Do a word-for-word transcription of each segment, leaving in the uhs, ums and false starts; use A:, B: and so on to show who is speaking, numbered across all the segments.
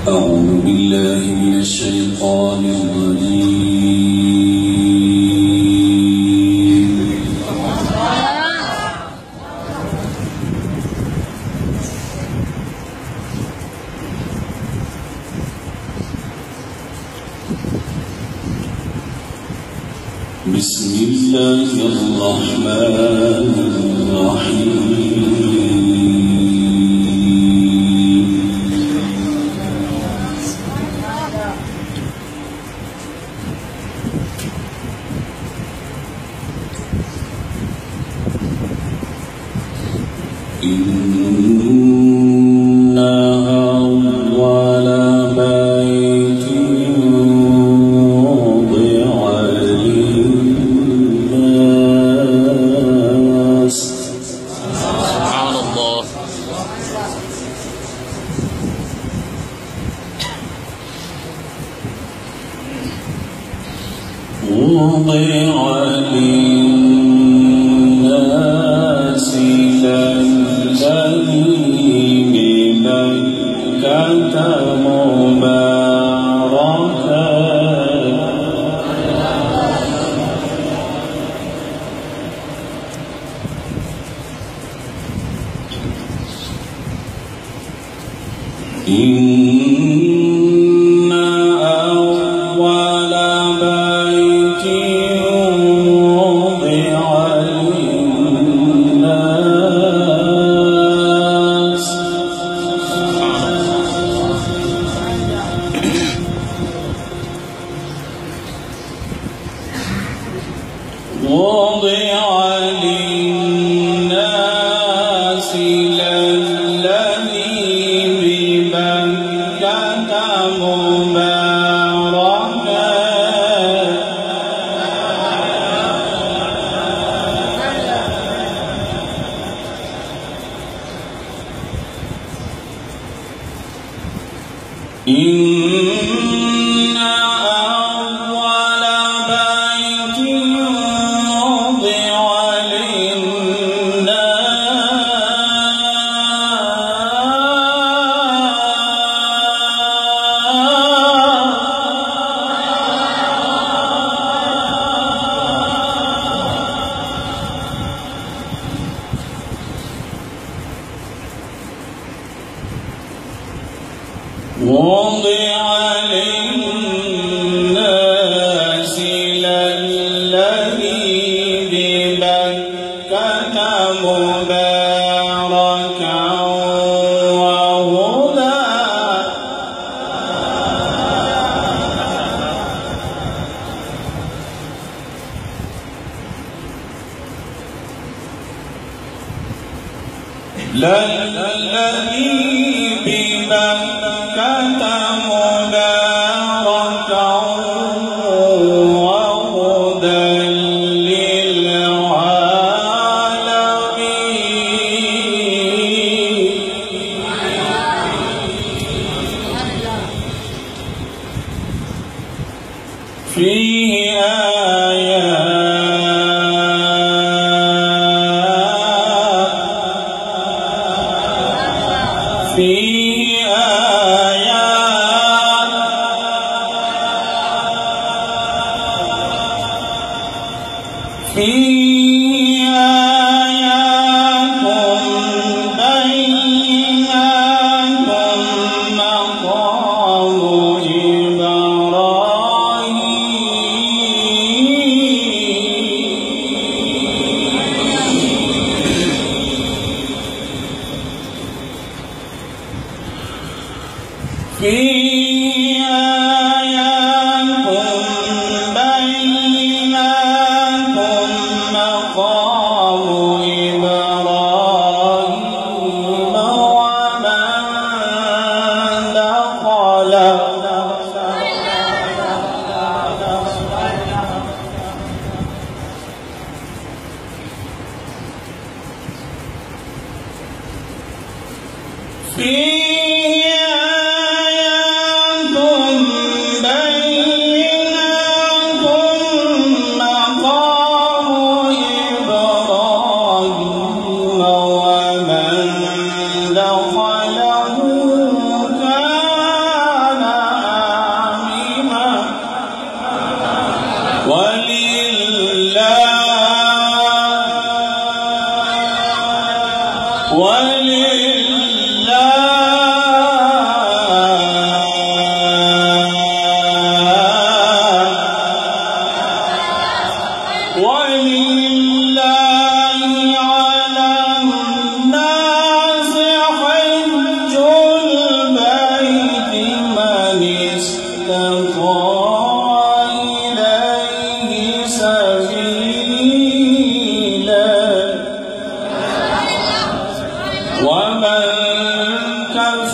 A: أعوذ بالله من الشيطان الرجيم. بسم الله الرحمن الرحيم. إِنَّا أَوَّلَ بَيْتٍ وُضِعَ لِلنَّاسِ. سبحان الله. وُضِعَ لِلنَّاسِ الذي ببكة مباركا إن أول بيت وضع للناس وضع للناس الذي ببكة مباركا إن أول بيت وضع وضع للناس الذي ببكة مباركا وهدى الذي ببكة مباركا وهدى للعالمين فيه آيات فيه آيات فيه آيات بينات مقام إبراهيم فيه آيات بينات مقام إبراهيم ومن دخله فيه آيات بينات مقام إبراهيم ومن دخله كان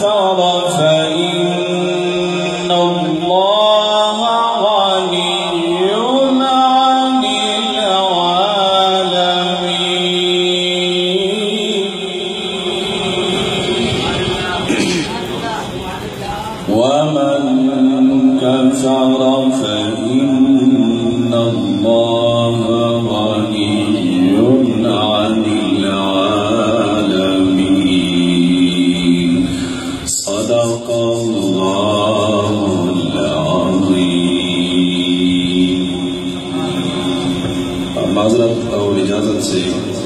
A: كفر فإن الله غني عن العالمين ومن كفر فإن الله غني عن العالمين صدق الله العظيم. معذرت اور اجازت سے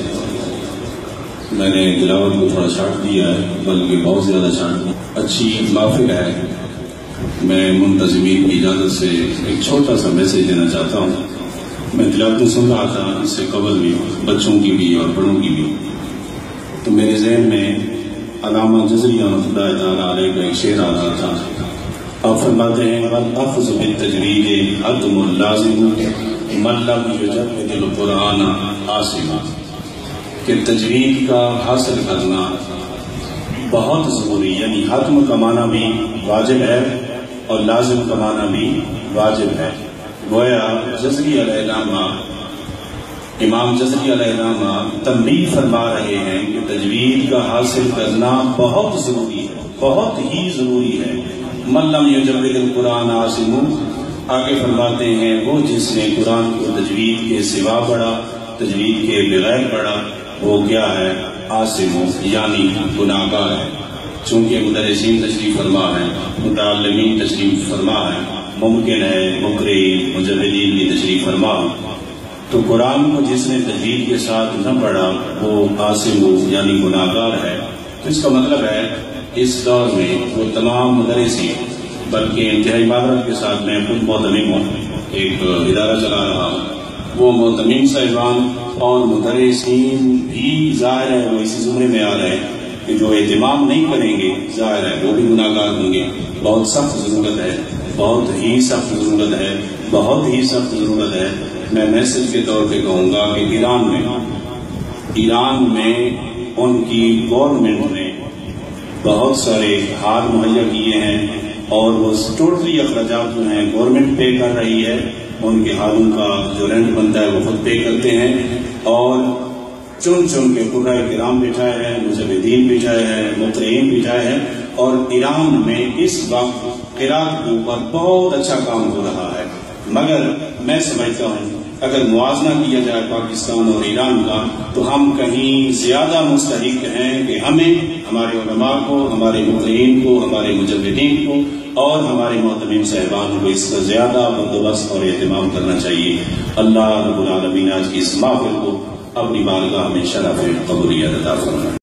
A: میں نے تلاوت کو تھوڑا شارٹ دیا ہے، بلکہ بہت زیادہ شارٹ. اچھی محفل ہے. میں منتظمین کی اجازت سے ایک چھوٹا سا میسیج دینا چاہتا ہوں. میں تلاوتیں سن رہا تھا اس سے قبل بھی، بچوں کی بھی اور بڑوں کی بھی، تو میرے ذہن میں علامہ جزری رحمۃ اللہ تعالیٰ علیہ کا ایک شعر آ رہا تھا. آپ فرماتے ہیں وَالْأَخْذُ بِالتَّجْوِيدِ حَتْمٌ لَازِمٌ مَنْ لَمْ يُجَوِّدِ الْقُرْآنَ عَاصِمًا، کہ تجوید کا حاصل کرنا بہت ضروری، یعنی حتم کا معنی بھی واجب ہے اور لازم کا معنی بھی واجب ہے. گویا جزری علیہ السلام، امام جزری علیہ السلام تنبیہ فرما رہے ہیں کہ تجوید کا حاصل کرنا بہت ضروری ہے، بہت ہی ضروری ہے. من لم یجود القرآن عاصم، آگے فرماتے ہیں وہ جس نے قرآن کو تجوید کے سوا پڑھا، تجوید کے بغیر پڑھا، وہ کیا ہے؟ عاصم، یعنی گناہگار ہے. چونکہ مدرسین تشریف فرما ہے، متعلمین تشریف فرما ہے، ممکن ہے مقرئین مجودین کی تشریف فرما، تو قرآن کو جس نے تجوید کے ساتھ نہ پڑھا وہ عاصم یعنی گناہگار ہے. تو اس کا مطلب ہے اس دور میں وہ تمام مدرسین، بلکہ انتہائی معذرت کے ساتھ میں خود معتمم ہوں، ایک ادارہ چلا رہا ہوں، وہ معتمم صاحبان اور مدرسین بھی ظاہر ہے وہ اسی زمرے میں آ رہے ہیں کہ جو اہتمام نہیں کریں گے ظاہر ہے وہ بھی گناہگار ہوں گے. بہت سخت ضرورت ہے، بہت ہی سخت ضرورت ہے، بہت ہی سخت ضرورت ہے. میں میسج کے طور پہ کہوں گا کہ ایران میں ایران میں ان کی گورنمنٹ نے بہت سارے ہار مہیا کیے ہیں اور وہ ٹوٹلی اخراجات جو ہیں گورنمنٹ پے کر رہی ہے. ان کے ہاروں کا جو رینٹ بنتا ہے وہ خود پے کرتے ہیں اور چن چن کے قرآن کرام بٹھائے ہیں، مجودین بٹھائے ہیں، مقرئین بٹھائے ہیں. اور ایران میں اس وقت قراءت کے اوپر بہت اچھا کام ہو رہا ہے. مگر میں سمجھتا ہوں اگر موازنہ کیا جائے پاکستان اور ایران کا تو ہم کہیں زیادہ مستحق ہیں کہ ہمیں ہمارے علماء کو، ہمارے مقرئین کو، ہمارے مجودین کو اور ہمارے معتمم صاحبان کو اس کا زیادہ بندوبست اور اہتمام کرنا چاہیے. اللہ رب العالمین آج کی اس محفل کو اپنی بارگاہ میں شرف قبولیت عطا فرمائے.